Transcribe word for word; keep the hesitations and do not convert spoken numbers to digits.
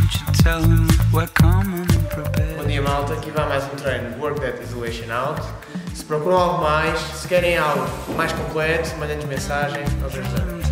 Bom dia, malta, aqui vai mais um treino Work That Isolation Out. Se procuram algo mais, se querem algo mais completo, mandem-nos mensagem, nós ajudamos.